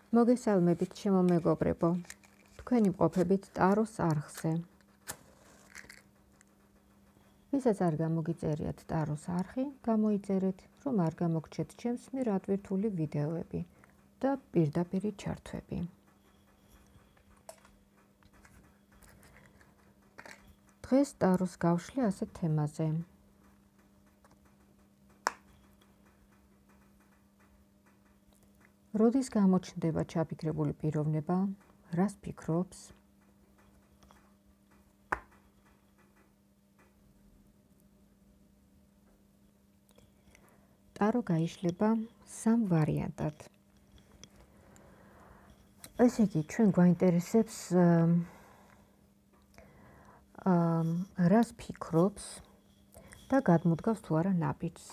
მოგესალმებით, ჩემო მეგობრებო. თქვენი მყოფებით ტაროს არხზე. ვისაც არ გამოგიწერიათ ტაროს არხი, გამოიწერეთ, რომ არ გამოგჩეთ ჩემს მიერ ატვირთული ვიდეოები და პირდაპირი ჩართვები. დღეს ტაროს გავშლი ასეთ თემაზე. როდის გამოჩნდება ჩაფიქრებული პიროვნება, რას ფიქრობს? ტარო გაიშლება სამ ვარიანტად. ესე იგი, ჩვენ გვაინტერესებს რას ფიქრობს და გადმოდგავს თუ არა ნაბიჯს.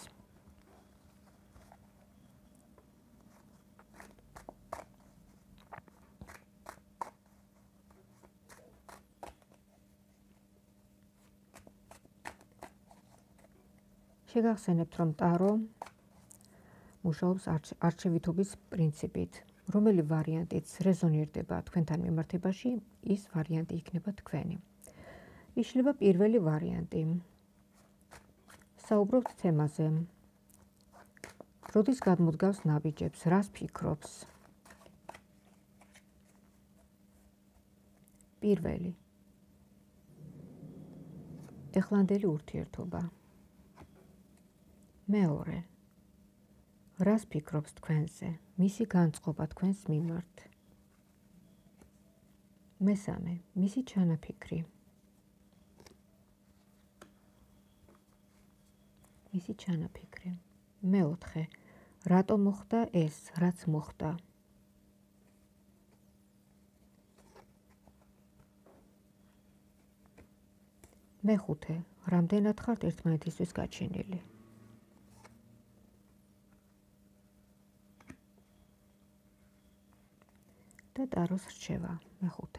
შეგახსენებთ, რომ ტარო მუშაობს არჩევითობის პრინციპით. რომელი ვარიანტიც რეზონირდება თქვენთან მიმართებაში, ის ვარიანტი იქნება თქვენი. იშლება პირველი ვარიანტი. საუბრობთ თემაზე. როდის გადმოდგავს ნაბიჯებს, რას ფიქრობს? პირველი. ეხლანდელი ურთიერთობა. მეორე. რას ფიქრობს თქვენზე, მისი განწყობა თქვენს მიმართ? მესამე, მისი ჩანაფიქრი. მისი ჩანაფიქრი. მეოთხე, რატომ მოხდა ეს, რაც მოხდა? მეხუთე, რამდენად ხართ ერთმანეთისთვის გაჩენილი? და ტაროს რჩევა მეხუთე.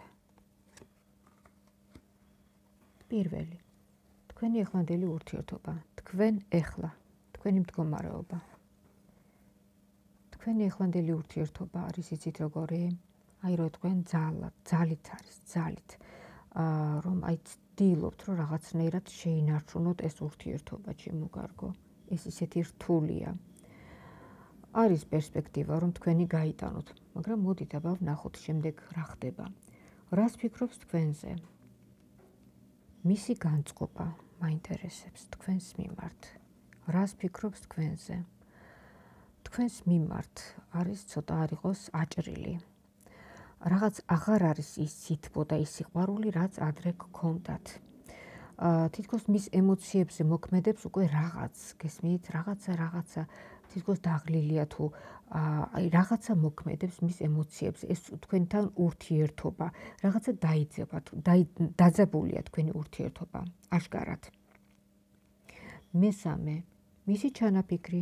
პირველი. თქვენი ეხლანდელი ურთიერთობა, თქვენ ეხლა, თქვენი მდგომარეობა. თქვენი ეხლანდელი ურთიერთობა არის იცით როგორი? აი რო თქვენ ძალით არის, ძალით. რომ აი ცდილობთ, რომ რაღაცნაირად შეინარჩუნოთ ეს ურთიერთობა, ჩემოგარგო. ეს ისეთი რთულია. არის პერსპექტივა, რომ თქვენი გაიტანოთ, მაგრამ მოდით აბა ვნახოთ შემდეგ რა ხდება. რას ფიქრობს თქვენზე? მისი განწყობა მაინტერესებს თქვენს მიმართ. რას ფიქრობს თქვენზე? თქვენს მიმართ არის ცოტა არ იყოს აჭრილი. რაღაც აღარ არის ის სითბო და ის სიყვარული, რაც ადრე გქონდათ. თითქოს მის ემოციებზე მოქმედებს უკვე რაღაც, გესმით, რაღაცა თითქოს დაღლილია თუ აი რაღაცა მოქმედებს მის ემოციებზე, ეს თქვენთან ურთიერთობა, რაღაცა დაიძება თუ დაძაბულია თქვენი ურთიერთობა, აშკარად. მესამე, მისი ჩანაფიქრი.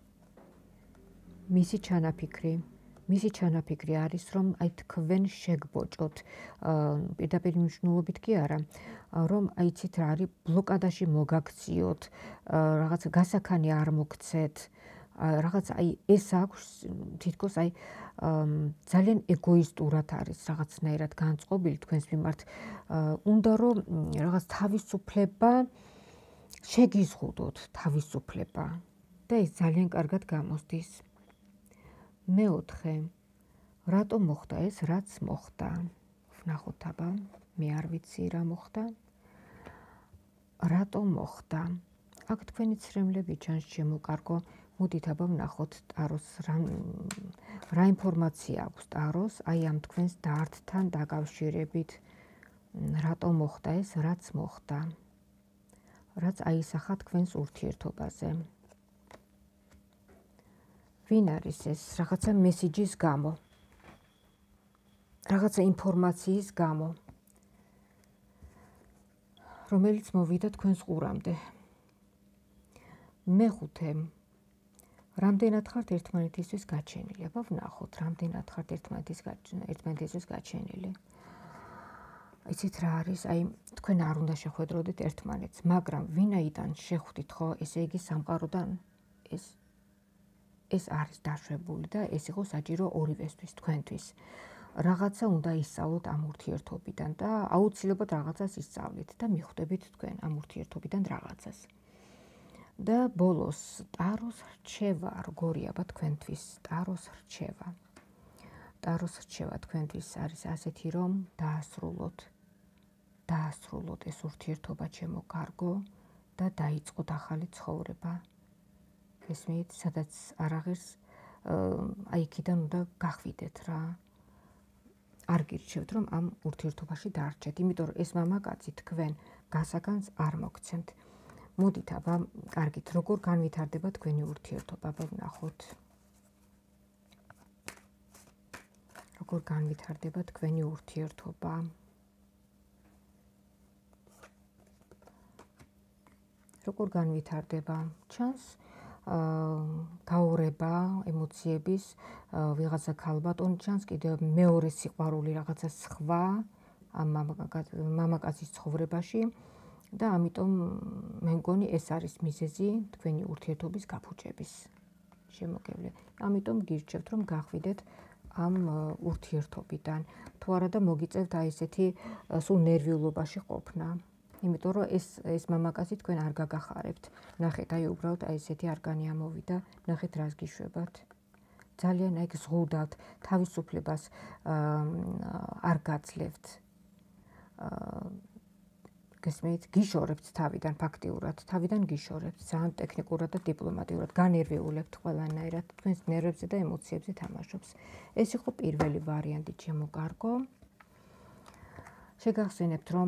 მისი ჩანაფიქრი არის, რომ აი თქვენ შეგბოჭოთ, პირდაპირ მნიშვნელობით კი არა, რომ აიცით რა არის, ბლოკადაში მოგაქციოთ, რაღაცა გასაქანი არ მოგცეთ, რაღაც აი ეს აქვს თითქოს აი ძალიან ეგოისტურად არის რაღაცნაირად განწყობილი თქვენს მიმართ. უნდა რომ რაღაც თავისუფლება შეგიზღუდოთ, თავისუფლება და ეს ძალიან კარგად გამოსდის. მეოთხე, რატომ მოხდა ეს, რაც მოხდა? ვნახოთ აბა, მე არ ვიცი რა მოხდა. რატომ მოხდა? აქ თქვენი ცრემლები ჩანს, ჩემო კარგო. მოდით აბა ვნახოთ ტაროს რა ინფორმაცია აქვს ტაროს აი ამ თქვენს დარდთან დაკავშირებით. რატომ მოხდა ეს, რაც მოხდა? რაც აისახა თქვენს ურთიერთობაზე. ვინ არის ეს? რაღაცა მესიჯის გამო. რაღაცა ინფორმაციის გამო. რომელიც მოვიდა თქვენს ყურამდე. მეხუთე. რამდენად ხართ ერთმანეთისთვის გაჩენილი? აბა ვნახოთ, რამდენად ხართ ერთმანეთისთვის გაჩენილი. იცით რა არის? აი, თქვენ არ უნდა შეხვედროდეთ ერთმანეთს, მაგრამ ვინაიდან შეხვდით ხო, ესე იგი სამყაროდან ეს არის დაშვებული და ეს იყო საჭირო ორივესთვის, თქვენთვის. რაღაცა უნდა ისწავლოთ ამ ურთიერთობიდან და აუცილებლად რაღაცას ისწავლით და მიხვდებით თქვენ ამ ურთიერთობიდან რაღაცას. და ბოლოს ტაროს რჩევა როგორია თქვენთვის? ტაროს რჩევა. ტაროს რჩევა თქვენთვის არის ასეთი, რომ დაასრულოთ ეს ურთიერთობა ჩემო კარგო და დაიწყოთ ახალი ცხოვრება. ესმით, სადაც არ აღერს აი იქიდან უნდა გახვიდეთ რა. არ გირჩევთ, რომ ამ ურთიერთობაში დარჩეთ, იმიტომ რომ ეს მამაკაცი თქვენ გასაგანს არ მოგცემთ. მოდით აბა, კარგით, როგორ განვითარდება თქვენი ურთიერთობა, აბა ვნახოთ. როგორ განვითარდება თქვენი ურთიერთობა? როგორ განვითარდება? ჩანს გაურება ემოციების ვიღაცა ქალბატონი, ჩანს კიდევ მეორე სიყვარული რაღაცა სხვა ამ მამაკაცის ცხოვრებაში და ამიტომ მე მგონი ეს არის მიზეზი თქვენი ურთიერთობის გაფუჭების შემოგევლე. ამიტომ გირჩევთ, რომ გახვიდეთ ამ ურთიერთობიდან. თუ არა და მოგიწევთ აი ესეთი სულ ნერვიულობაში ყოფნა. იმიტომ რომ ეს მამაკაცი თქვენ არ გაგახარებთ. ნახეთ, აი უბრალოდ აი ესეთი არგანი ამოვიდა, ნახეთ რას გიშვებათ. ძალიან აი ზღუდავთ, თავისუფლებას არ გაძლევთ. გესმით, გიშორებთ თავიდან ფაქტიურად, თავიდან გიშორებთ, ძალიან ტექნიკურად და დიპლომატიურად განერვიულებთ ყველანაირად, თქვენს ნერვებზე და ემოციებზე თამაშობს. ეს იყო პირველი ვარიანტი, ჩემო კარგო. შეგახსენებთ, რომ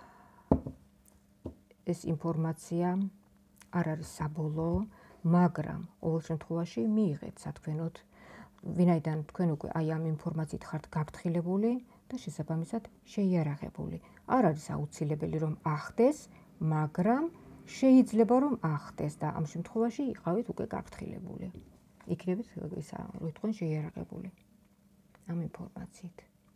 ეს ინფორმაცია არ არის საბოლოო, მაგრამ ყოველ შემთხვევაში მიიღეთ სათქვენოდ, ვინაიდან თქვენ უკვე აი ამ ინფორმაციით ხართ გაფრთხილებული და შესაბამისად შეიარაღებული. არ არის აუცილებელი რომ ახდეს, მაგრამ შეიძლება რომ ახდეს და ამ შემთხვევაში იყავით უკვე გაფრთხილებული. იქნებით ისა, რომ თქვენ შეიარაღებული ამ ინფორმაციით.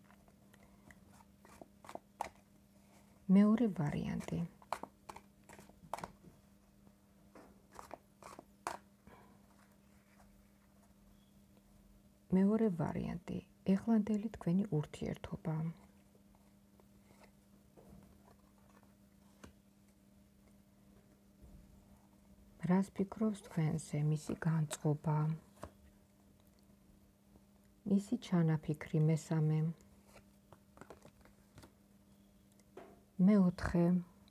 მეორე ვარიანტი. მეორე ვარიანტი, ეხლანდელი თქვენი ურთიერთობა. რას ფიქრობს თქვენზე, მისი განწყობა, მისი ჩანაფიქრი მესამე. მეოთხე.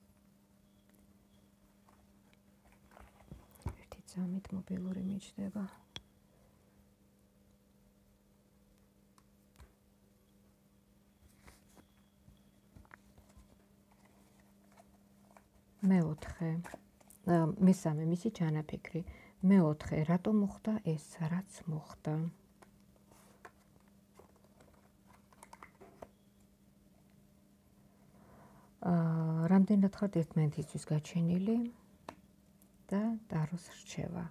ერთი წამით მობილური მიჩნდება. მეოთხე. მესამე მისი ჩანაფიქრი. მეოთხე, რატომ მოხდა ეს, რაც მოხდა? რამდენად ხართ ერთმანეთისთვის გაჩენილი და ტაროს რჩევა.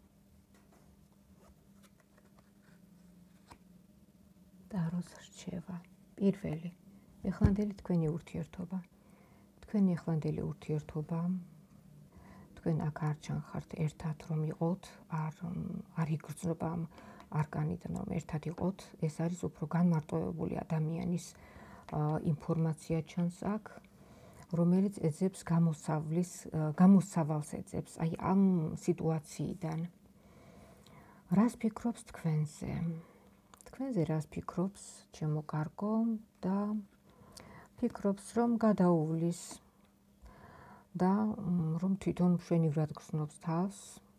ტაროს რჩევა. პირველი, ეხლანდელი თქვენი ურთიერთობა. თქვენი ეხლანდელი ურთიერთობა, თქვენ აქ არ ჩანხართ ერთად რომ იყოთ, არ იგრძნობა ამ არკანიდან რომ ერთად იყოთ, ეს არის უფრო განმარტოვებული ადამიანის ინფორმაცია ჩანს აქ, რომელიც ეძებს გამოსავალს ეძებს აი ამ სიტუაციიდან. რას ფიქრობს თქვენზე? თქვენზე რას ფიქრობს, ჩემო კარგო და ფიქრობს, რომ გადაუვლის და რომ თვითონ მშვენივრად გრძნობს თავს.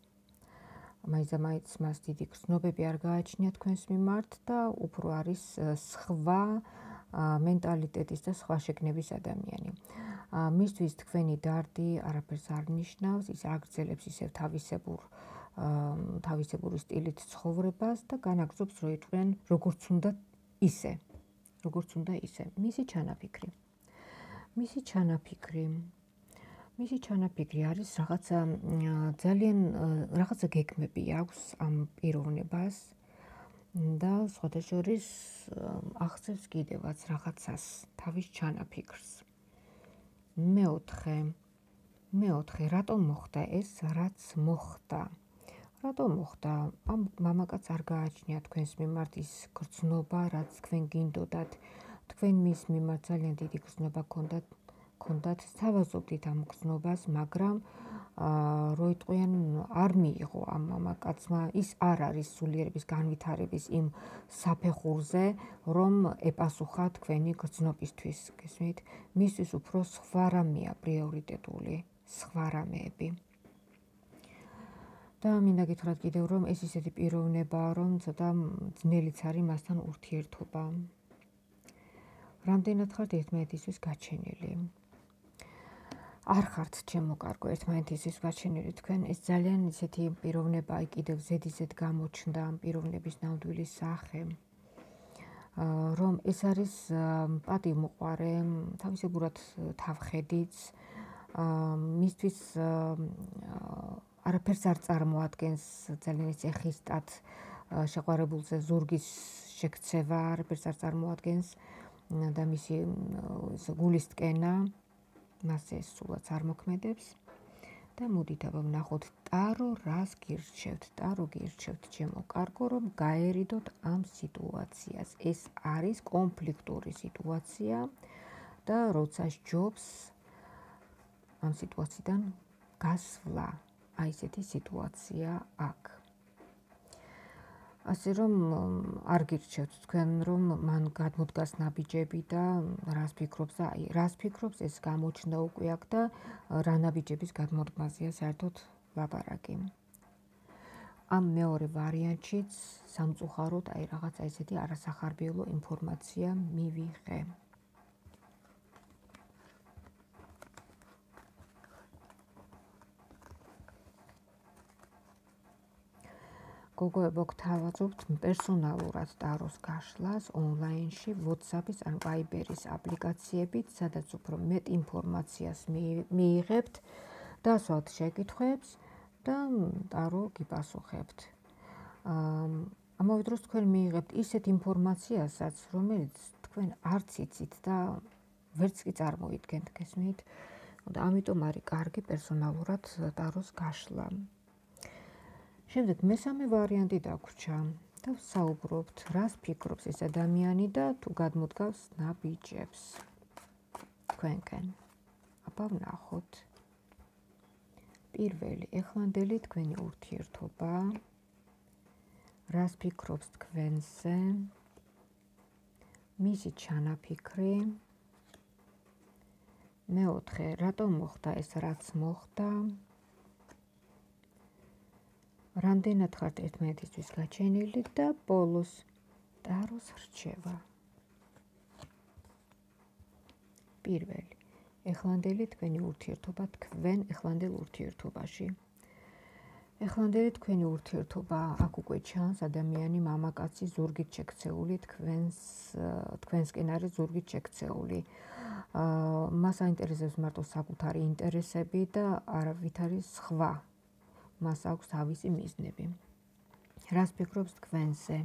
მაინც მას დიდი გრძნობები არ გააჩნია თქვენს მიმართ და უფრო არის სხვა მენტალიტეტის და სხვა შეგნების ადამიანი. მისთვის თქვენი დარდი არაფერს არ ნიშნავს, ის აგრძელებს ისევ თავისებური სტილით ცხოვრებას და განაგრძობს როგორც უნდა ისე. მისი ჩანაფიქრი. მისი ჩანაფიქრი არის რაღაცა გეგმები აქვს ამ პიროვნებას და სხვადასხვა აღწევს კიდევაც რაღაცას, თავის ჩანაფიქრს. მეოთხე, რატომ მოხდა ეს, რაც მოხდა? რატომ მოხდა? ამ მამაკაც არ გააჩნია თქვენს მიმართ ის გრძნობა, რაც თქვენ გინდოდათ. თქვენ მის მიმართ ძალიან დიდი გრძნობა გქონდათ, სთავაზობდით ამ გრძნობას, მაგრამ რო იტყვიან არ მიიღო ამ მამაკაცმა, ის არ არის სულიერების განვითარების იმ საფეხურზე, რომ ეპასუხა თქვენი გრძნობისთვის, გესმით? მისთვის უფრო სხვა რამეა პრიორიტეტული, სხვა რამეები. და მინდა გითხრათ კიდევ, რომ ეს ისეთი პიროვნებაა, რომ ცოტა ძნელიც არის მასთან ურთიერთობა. რამდენად ხართ ერთმანეთისთვის გაჩენილი? არ ხართ ჩემო კარგო ერთმანეთისთვის გაჩენილი თქვენ, ეს ძალიან ისეთი პიროვნებაა, კიდევ ზედიზედ გამოჩნდა ამ პიროვნების ნამდვილი სახე, რომ ეს არის პატივმოყვარე, თავისებურად თავხედიც, მისთვის არაფერს არ წარმოადგენს ძალიან ისე ხისტად შეყვარებულზე ზურგის შექცევა, არაფერს არ წარმოადგენს და მისი გულის ტკენა მას ეს სულაც არ მოქმედებს. და მოდით აბა ვნახოთ ტარო რას გირჩევთ, ტარო გირჩევთ ჩემო კარგო, რომ გაერიდოთ ამ სიტუაციას. ეს არის კონფლიქტური სიტუაცია და როცა სჯობს ამ სიტუაციიდან გასვლა. აი ესეთი სიტუაცია აქ. ასე რომ არ გირჩევთ თქვენ, რომ მან გადმოდგას ნაბიჯები და რას ფიქრობს და აი რას ფიქრობს ეს გამოჩნდა უკვე აქ და რა ნაბიჯების გადმოდგმაზეა საერთოდ ლაპარაკი. ამ მეორე ვარიანტშიც სამწუხაროდ აი რაღაცა ესეთი არასახარბიელო ინფორმაცია მივიღე. გოგოებო, გთავაზობთ პერსონალურად ტაროს გაშლას ონლაინში, WhatsApp-ის ან Viber-ის აპლიკაციებით, სადაც უფრო მეტ ინფორმაციას მიიღებთ, დასვათ შეკითხვებს და ტარო გიპასუხებთ. ამავე დროს თქვენ მიიღებთ ისეთ ინფორმაციასაც, რომელიც თქვენ არც იცით და ვერც კი წარმოიდგენთ, გესმით? და ამიტომ არის კარგი პერსონალურად ტაროს გაშლა. შემდეგ მესამე ვარიანტი დაგვრჩა და ვსაუბრობთ, რას ფიქრობს ეს ადამიანი და თუ გადმოდგავს ნაბიჯებს თქვენკენ. აბა ვნახოთ. პირველი, ეხლანდელი თქვენი ურთიერთობა, რას ფიქრობს თქვენზე, მისი ჩანაფიქრი, მეოთხე, რატომ მოხდა ეს რაც მოხდა, რამდენად ხართ ერთმანეთისთვის გაჩენილი და ბოლოს ტაროს რჩევა. პირველი, ეხლანდელი თქვენი ურთიერთობა, თქვენ ეხლანდელ ურთიერთობაში. ეხლანდელი თქვენი ურთიერთობა, აქ უკვე ჩანს ადამიანი მამაკაცი ზურგით შექცეული, თქვენსკენ არის ზურგით შექცეული. მას აინტერესებს მარტო საკუთარი ინტერესები და არავითარი სხვა. მას აქვს თავისი მიზნები. რას ფიქრობს თქვენზე?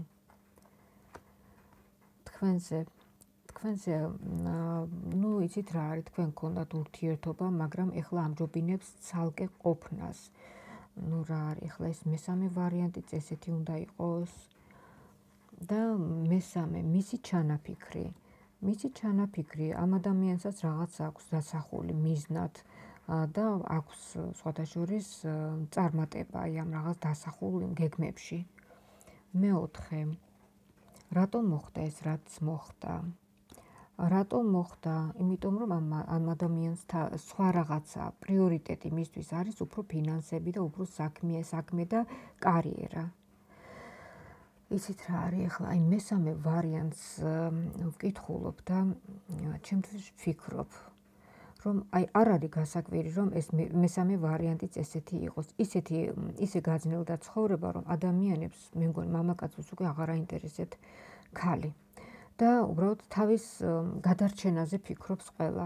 თქვენზე, იცით რა არის, თქვენ გქონდათ ურთიერთობა, მაგრამ ეხლა ამჯობინებს ცალკე ყოფნას. რა არის, ეხლა ეს მესამე ვარიანტიც ესეთი უნდა იყოს. და მესამე, მისი ჩანაფიქრი. მისი ჩანაფიქრი, ამ ადამიანსაც რაღაც აქვს დასახული მიზნად. და აქვს სხვათა შორის წარმატება ამ რაღაც დასახულ გეგმებში. მეოთხე, რატომ მოხდა ეს რაც მოხდა? რატომ მოხდა? იმიტომ რომ ამ ადამიანს სხვა რაღაცა პრიორიტეტი მისთვის არის უფრო ფინანსები და უფრო საქმე და კარიერა. იცით რა არის ახლა აი მესამე ვარიანტს ვკითხულობ და ჩემთვის ვფიქრობ, რომ აი არ არის გასაკვირი, რომ ეს მესამე ვარიანტიც ესეთი იყოს. ისე გაძნელდა ცხოვრება, რომ ადამიანებს, მე მგონი მამაკაცებს უკვე აღარ აინტერესებთ ქალი. და უბრალოდ თავის გადარჩენაზე ფიქრობს ყველა.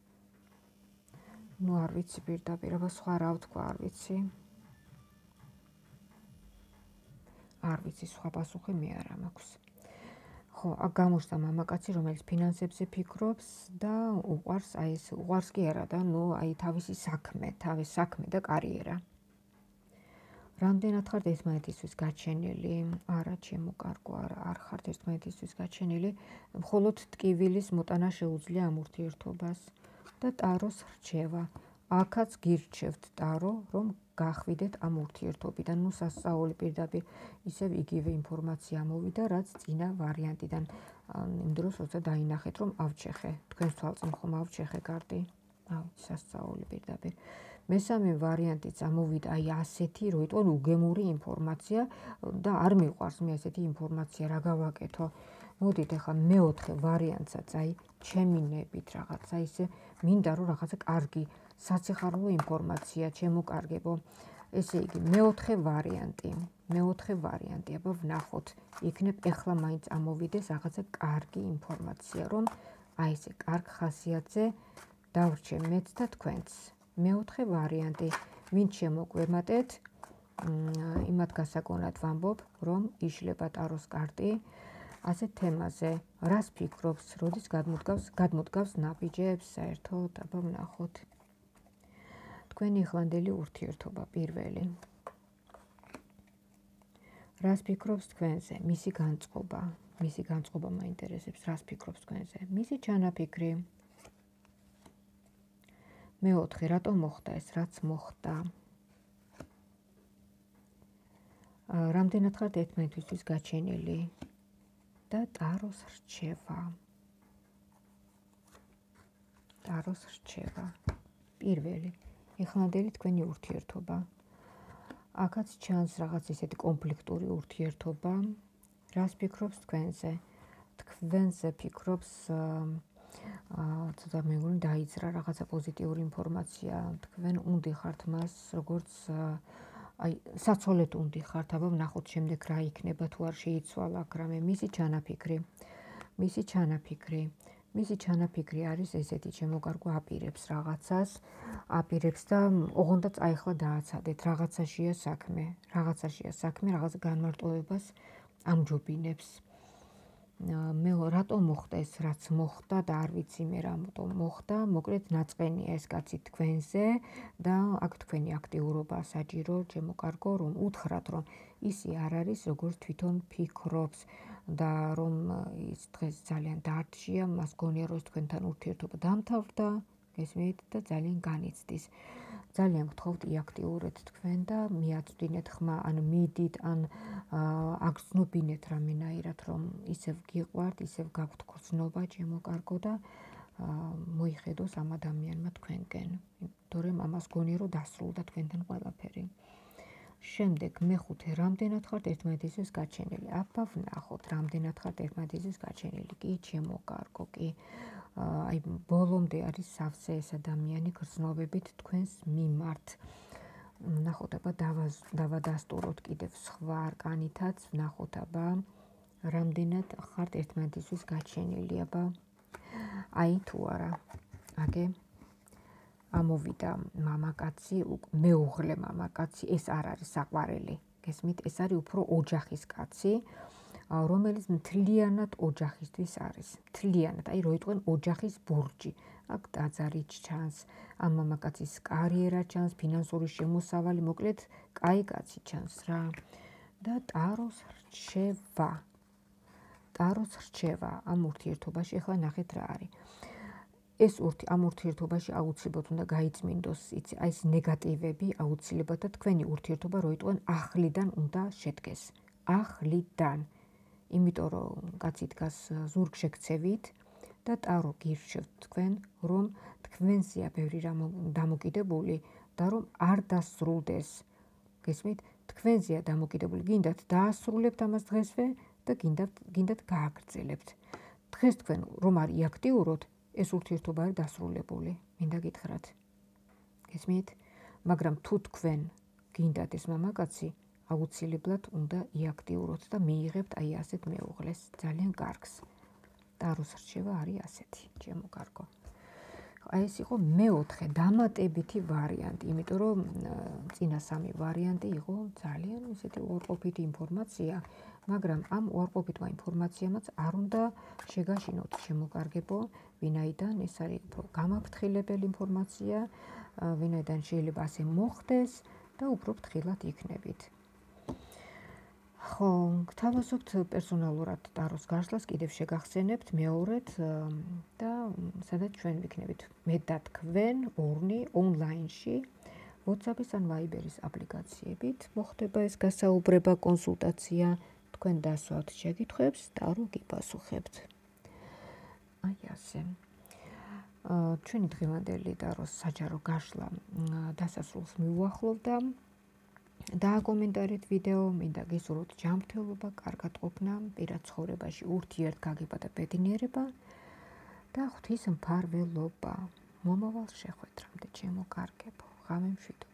არ ვიცი პირდაპირ, აბა სხვა რა ვთქვა, არ ვიცი. არ ვიცი, სხვა პასუხი მე არ მაქვს. ხო, აქ გამოჩნდა მამაკაცი, რომელიც ფინანსებზე ფიქრობს და უყვარს კი არა და თავისი საქმე და კარიერა. რამდენად ხართ ერთმანეთისთვის გაჩენილი? არა, ჩემო კარგო, არ ხართ ერთმანეთისთვის გაჩენილი. მხოლოდ ტკივილის მოტანა შეუძლია ამ ურთიერთობას და ტაროს რჩევა. აქაც გირჩევთ ტარო, რომ გახვიდეთ ამ ურთიერთობიდან. ნუ სასწაული პირდაპირ ისევ იგივე ინფორმაცია მოვიდა, რაც წინა ვარიანტიდან. იმ დროს როცა დაინახეთ, რომ ავჩეხე, თქვენს თვალწინ ხომ ავჩეხე კარტი. სასწაული პირდაპირ. მესამე ვარიანტიც ამოვიდა აი ასეთი, რომ იტყვენ უგემური ინფორმაცია და არ მიყვარს მე ასეთი ინფორმაცია, რა გავაკეთო. მოდით ახლა მეოთხე ვარიანტსაც აი ჩემი ნებით რაღაცა ისე მინდა რომ რაღაცა კარგი საციხარულო ინფორმაცია შემოკარგებო. ესე იგი მეოთხე ვარიანტი, აბა ვნახოთ. იქნებ ახლა მაინც ამოვიდეს რაღაცა კარგი ინფორმაცია, რომ აი ესე კარგ ხასიათზე დავრჩე მეც და თქვენც. მეოთხე ვარიანტი, ვინც შემოგვემატეთ, იმათ გასაგონად ვამბობ, რომ იშლება ტაროს კარტი. ასე თემაზე, რას ფიქრობს, როდის გადმოდგავს ნაბიჯებს საერთოდ, აბა ვნახოთ. თქვენი ახლანდელი ურთიერთობა პირველი. რას ფიქრობს თქვენზე? მისი განწყობა მაინტერესებს, რას ფიქრობს თქვენზე? მისი ჩანაფიქრი. მეოთხე, რატომ მოხდა ეს, რაც მოხდა? რამდენად ხართ ერთმანეთისთვის გაჩენილი? და ტაროს რჩევა. პირველი, ეხლანდელი თქვენი ურთიერთობა. აქაც ჩანს რაღაც ისეთი კონფლიქტური ურთიერთობა. რას ფიქრობს თქვენზე? თქვენზე ფიქრობს ცოტა მეგონი დაიძრა რაღაცა პოზიტიური ინფორმაცია. თქვენ უნდიხართ მას, როგორც აი საცოლედ უნდიხართ, აბა ვნახოთ შემდეგ რა იქნება, თუ არ შეიცვალა აქ რამე. მისი ჩანაფიქრი არის ესეთი, შემოგარგო აპირებს რაღაცას, აპირებს და ოღონდაც აი ახლა დააცადეთ, რაღაცაშია საქმე, რაღაც განმარტოვებას ამჯობინებს. მე რატომ მოხდა ეს, რაც მოხდა და არ ვიცი მე რატომ მოხდა, მოკლედ ნაწყენია ეს კაცი თქვენზე და აქ თქვენი აქტიურობა საჭირო, შემოგარგო, რომ უთხრათ, რომ ისი არ არის, როგორც თვითონ ფიქრობს და რომ ის დღეს ძალიან დარჩია, მას გონია, რომ თქვენთან ურთიერთობა დამთავრდა, გესმით და ძალიან განიცდის. ძალიან გთხოვთ იაქტიურეთ თქვენ და მიაწვდინეთ ხმა, ან მიდით, ან აგრძნობინეთ რამენაირად, რომ ისევ გიყვართ, ისევ გაქვთ გრძნობა, შემოკარგო და მოიხედოს ამ ადამიანმა თქვენკენ. თორემ ამას გონია, რომ დასრულდა თქვენთან ყველაფერი. შემდეგ მეხუთე, რამდენად ხართ ერთმანეთისთვის გაჩენილი? აბა ვნახოთ, რამდენად ხართ ერთმანეთისთვის გაჩენილი. კი, შემოკარგო, კი. აი ბოლომდე არის სავსე ეს ადამიანი გრძნობებით თქვენს მიმართ. ვნახოთ, აბა დავადასტუროთ კიდევ სხვა არკანითაც, ვნახოთ, აბა რამდენად ხართ ერთმანეთისთვის გაჩენილი, აბა აი თუ არა. აგე ამოვიდა მამაკაცი, მეუღლე მამაკაცი, ეს არ არის საყვარელი. გესმით, ეს არის უფრო ოჯახის კაცი, რომელიც მთლიანად ოჯახისთვის არის. მთლიანად, აი რო იტყვენ ოჯახის ბურჯი. აქ ტაძარიც ჩანს, ამ მამაკაცის კარიერა ჩანს, ფინანსური შემოსავალი, მოკლედ, კაი კაცი ჩანს რა. და ტაროს რჩევა ამ ურთიერთობაში, ახლა ნახეთ რა არის. ეს ამ ურთიერთობაში აუცილებლად უნდა გაიწმინდოს, იცი, აი ეს ნეგატივები აუცილებლად და თქვენი ურთიერთობა რო იტყვენ ახლიდან უნდა შედგეს. ახლიდან. იმიტომ რომ კაცი დგას ზურგშექცევით და ტარო გირჩევთ თქვენ, რომ თქვენზეა ბევრი რამ დამოკიდებული და რომ არ დასრულდეს. გესმით? თქვენზეა დამოკიდებული, გინდათ დაასრულებთ ამას დღესვე და გინდათ გააგრძელებთ. დღეს თქვენ რომ არ იაქტიუროთ, ეს ურთიერთობა არის დასრულებული. მინდა გითხრათ. გესმით? მაგრამ თუ თქვენ გინდათ ეს მამაკაცი, აუცილებლად უნდა იაქტიუროთ და მიიღებთ აი ასეთ მეუღლეს, ძალიან კარგს. ტაროს რჩევა არის ასეთი, შემოგარგო. აი ეს იყო მეოთხე დამატებითი ვარიანტი, იმიტომ რომ წინა სამი ვარიანტი იყო ძალიან ისეთი უარყოფითი ინფორმაცია, მაგრამ ამ უარყოფითმა ინფორმაციამაც არ უნდა შეგაშინოთ, შემოგარგებო, ვინაიდან ეს არის გამაფრთხილებელი ინფორმაცია, ვინაიდან შეიძლება ასე მოხდეს და უფრო ფრთხილად იქნებით. ხო, გთავაზობთ პერსონალურად ტაროს გაშლას, კიდევ შეგახსენებთ მეორედ და სადაც ჩვენ ვიქნებით მე და თქვენ ორნი ონლაინში WhatsApp-ის ან Viber-ის აპლიკაციებით. მოხდება ეს გასაუბრება, კონსულტაცია, თქვენ დასვათ შეკითხვებს, ტარო გიპასუხებთ. აი ასე. ჩვენი დღევანდელი ტაროს საჯარო გაშლა დასასრულს მიუახლოვდა. დააკომენტარით ვიდეო, მინდა გისურვოთ ჯანმრთელობა, კარგად ყოფნა, პირად ცხოვრებაში ურთიერთგაგება და ბედნიერება და ღვთის მფარველობა. მომავალ შეხვედრამდე, ჩემო კარგებო, ღამე მშვიდობა.